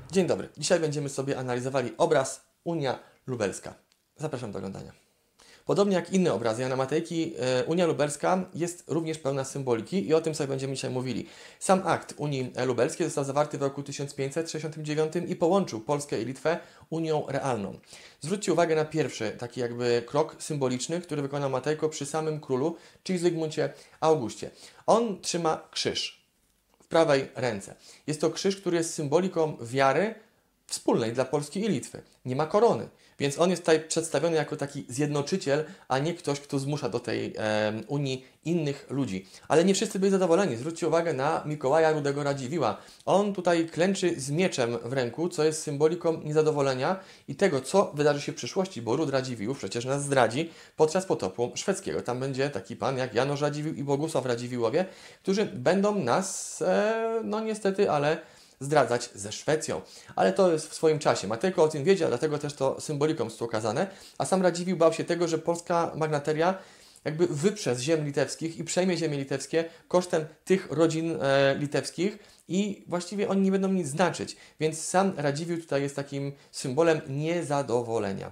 Dzień dobry. Dzisiaj będziemy sobie analizowali obraz Unia Lubelska. Zapraszam do oglądania. Podobnie jak inne obrazy Jana Matejki, Unia Lubelska jest również pełna symboliki i o tym sobie będziemy dzisiaj mówili. Sam akt Unii Lubelskiej został zawarty w roku 1569 i połączył Polskę i Litwę Unią realną. Zwróćcie uwagę na pierwszy taki jakby krok symboliczny, który wykonał Matejko przy samym królu, czyli Zygmuncie Augustie. On trzyma krzyż w prawej ręce. Jest to krzyż, który jest symboliką wiary wspólnej dla Polski i Litwy. Nie ma korony, więc on jest tutaj przedstawiony jako taki zjednoczyciel, a nie ktoś, kto zmusza do tej Unii innych ludzi. Ale nie wszyscy byli zadowoleni. Zwróćcie uwagę na Mikołaja Rudego Radziwiłła. On tutaj klęczy z mieczem w ręku, co jest symboliką niezadowolenia i tego, co wydarzy się w przyszłości, bo Ród Radziwiłłów przecież nas zdradzi podczas potopu szwedzkiego. Tam będzie taki pan jak Janosz Radziwiłł i Bogusław Radziwiłłowie, którzy będą nas, no niestety, ale zdradzać ze Szwecją. Ale to jest w swoim czasie. Matejko o tym wiedział, dlatego też to symboliką jest tu okazane. A sam Radziwiłł bał się tego, że polska magnateria jakby wyprze z ziem litewskich i przejmie ziemie litewskie kosztem tych rodzin litewskich i właściwie oni nie będą nic znaczyć. Więc sam Radziwiłł tutaj jest takim symbolem niezadowolenia.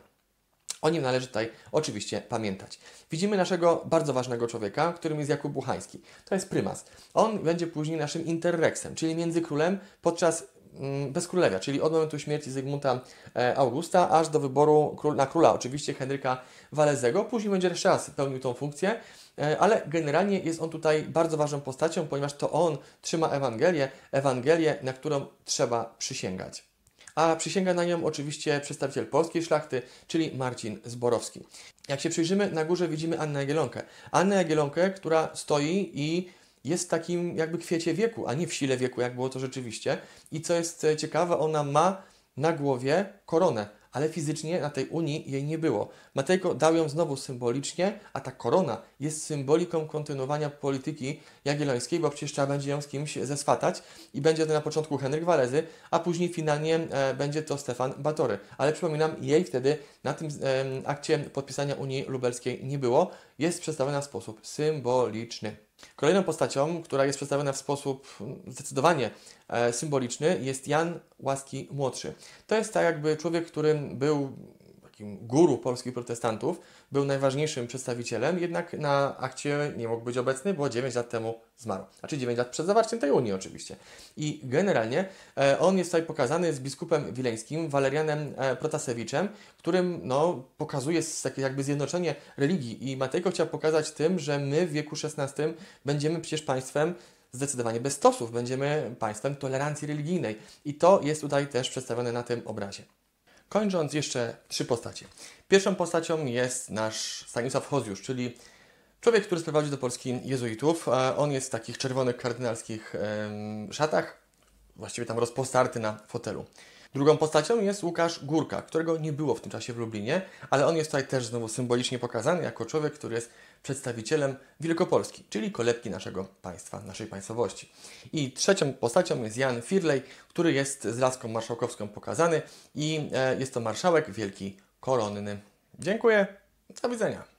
O nim należy tutaj oczywiście pamiętać. Widzimy naszego bardzo ważnego człowieka, którym jest Jakub Buchański. To jest prymas. On będzie później naszym interreksem, czyli międzykrólem podczas bezkrólewia, czyli od momentu śmierci Zygmunta Augusta aż do wyboru na króla, oczywiście Henryka Walezego. Później będzie jeszcze raz pełnił tą funkcję, ale generalnie jest on tutaj bardzo ważną postacią, ponieważ to on trzyma Ewangelię, na którą trzeba przysięgać. A przysięga na nią oczywiście przedstawiciel polskiej szlachty, czyli Marcin Zborowski. Jak się przyjrzymy, na górze widzimy Annę Jagiellonkę. Annę Jagiellonkę, która stoi i jest w takim jakby kwiecie wieku, a nie w sile wieku, jak było to rzeczywiście. I co jest ciekawe, ona ma na głowie koronę, ale fizycznie na tej Unii jej nie było. Matejko dał ją znowu symbolicznie, a ta korona jest symboliką kontynuowania polityki jagiellońskiej, bo przecież trzeba będzie ją z kimś zeswatać i będzie to na początku Henryk Walezy, a później finalnie będzie to Stefan Batory. Ale przypominam, jej wtedy na tym akcie podpisania Unii Lubelskiej nie było. Jest przedstawiona w sposób symboliczny. Kolejną postacią, która jest przedstawiona w sposób zdecydowanie symboliczny, jest Jan Łaski Młodszy. To jest tak jakby człowiek, który był takim guru polskich protestantów, był najważniejszym przedstawicielem, jednak na akcie nie mógł być obecny, bo 9 lat temu zmarł. Znaczy 9 lat przed zawarciem tej Unii oczywiście. I generalnie on jest tutaj pokazany z biskupem wileńskim, Walerianem Protasewiczem, którym no, pokazuje takie jakby zjednoczenie religii. I Matejko chciał pokazać tym, że my w wieku XVI będziemy przecież państwem zdecydowanie bez stosów, będziemy państwem tolerancji religijnej. I to jest tutaj też przedstawione na tym obrazie. Kończąc jeszcze 3 postacie. Pierwszą postacią jest nasz Stanisław Hozjusz, czyli człowiek, który sprowadził do Polski jezuitów. On jest w takich czerwonych kardynalskich szatach, właściwie tam rozpostarty na fotelu. Drugą postacią jest Łukasz Górka, którego nie było w tym czasie w Lublinie, ale on jest tutaj też znowu symbolicznie pokazany jako człowiek, który jest przedstawicielem Wielkopolski, czyli kolebki naszego państwa, naszej państwowości. I trzecią postacią jest Jan Firlej, który jest z laską marszałkowską pokazany i jest to marszałek wielki koronny. Dziękuję, do widzenia.